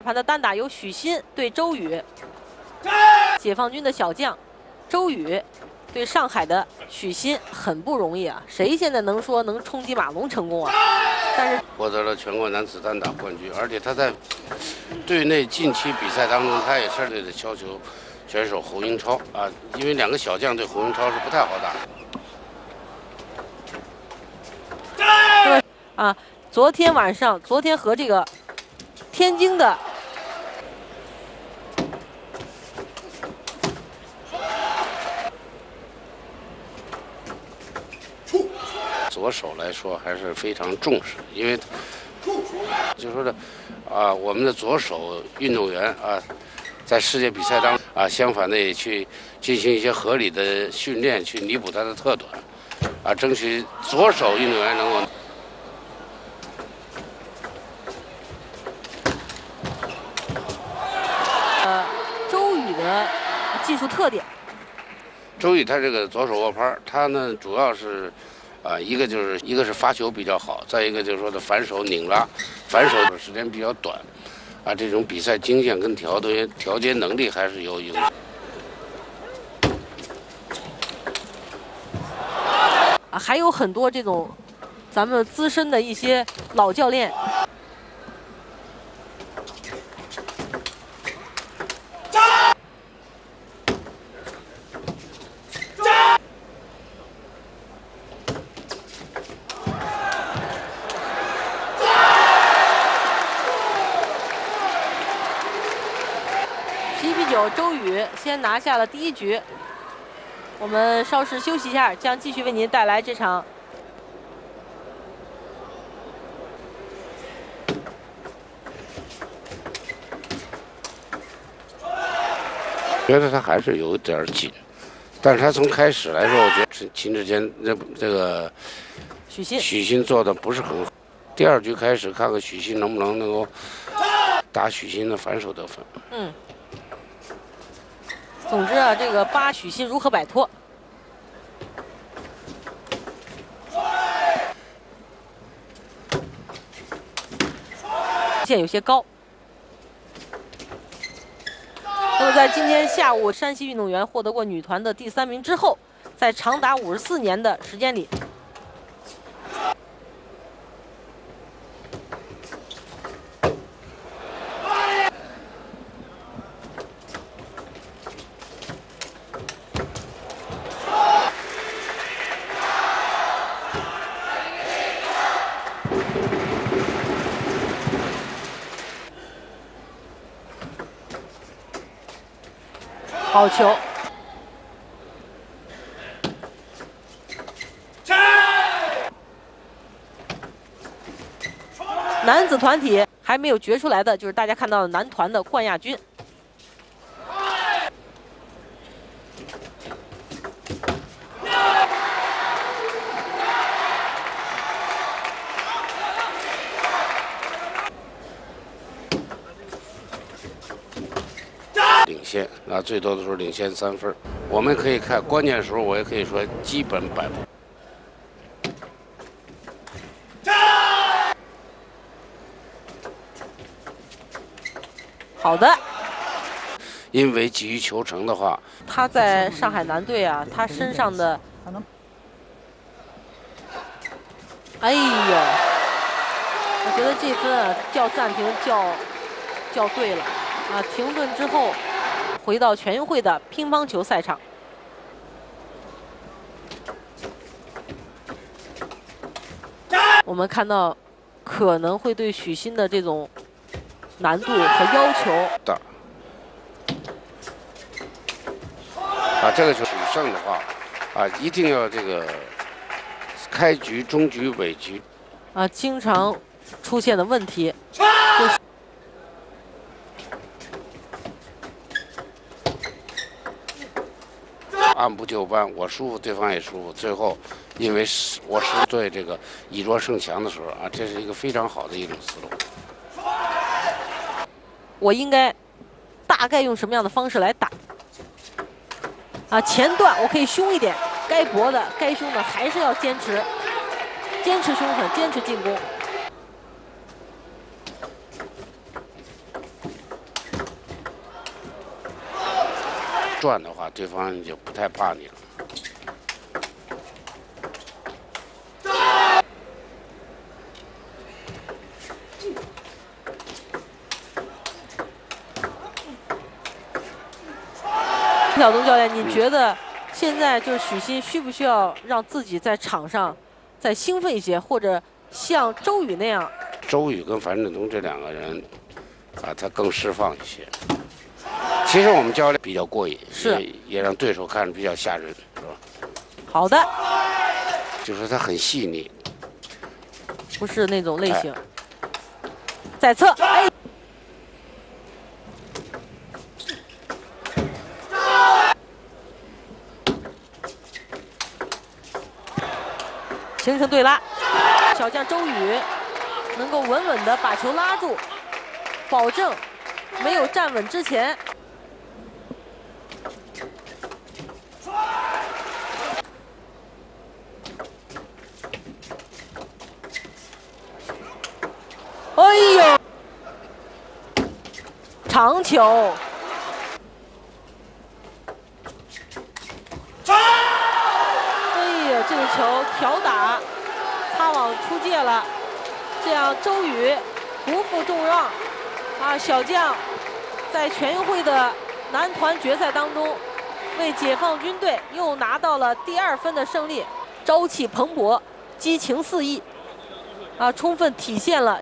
盘的单打由许昕对周宇，解放军的小将周宇对上海的许昕，很不容易啊！谁现在能说能冲击马龙成功啊？但是获得了全国男子单打冠军，而且他在队内近期比赛当中，他也是对的要求选手侯英超啊，因为两个小将对侯英超是不太好打的。啊，昨天和这个天津的左手来说还是非常重视，因为就说的啊，我们的左手运动员啊，在世界比赛当中啊，相反的也去进行一些合理的训练，去弥补他的特短，啊，争取左手运动员能够。 周宇的技术特点。 周宇他这个左手握拍，他呢主要是。一个是发球比较好，再一个就是说的反手拧拉，反手的时间比较短，啊，这种比赛经验跟调节能力还是有影响。 啊，还有很多这种咱们资深的一些老教练。周宇先拿下了第一局，我们稍事休息一下，将继续为您带来这场。 觉得他还是有点紧，但是他从开始来说，我觉得秦志坚这个许昕做的不是很好。第二局开始，看看许昕能不能够打许昕的反手得分。 嗯。总之啊，这个8许昕如何摆脱？线有些高。那么在今天下午，山西运动员获得过女团的第3名之后，在长达54年的时间里，好球！男子团体还没有决出来的，就是大家看到的男团的冠亚军。 领先，那最多的时候领先3分。我们可以看关键时候，我也可以说基本摆布。 好的。 因为急于求成的话， 他在上海男队啊，他身上的，哎呦，我觉得这分啊叫暂停叫对了啊！停顿之后。回到全运会的乒乓球赛场，我们看到可能会对许昕的这种难度和要求大。啊，这个球取胜的话，啊，一定要这个开局、中局、尾局啊，经常出现的问题。 按部就班，我舒服，对方也舒服。最后，因为我是对这个以弱胜强的时候啊，这是一个非常好的一种思路。 我应该大概用什么样的方式来打？啊，前段我可以凶一点，该搏的、该凶的还是要坚持凶狠，坚持进攻。 转的话，对方就不太怕你了。 小东教练，你觉得现在就是许昕需不需要让自己在场上再兴奋一些，或者像周宇那样？ 周宇跟樊振东这两个人，啊，他更释放一些。其实我们教练比较过瘾， 是也让对手看着比较吓人，是吧？ 好的， 就是他很细腻， 不是那种类型。在侧，哎。 形成对拉，小将周宇能够稳稳地把球拉住，保证没有站稳之前。哎呦，长球！这个球挑打，擦网出界了，这样周宇不负众望啊！小将在全运会的男团决赛当中，为解放军队又拿到了第2分的胜利，朝气蓬勃，激情四溢啊，充分体现了。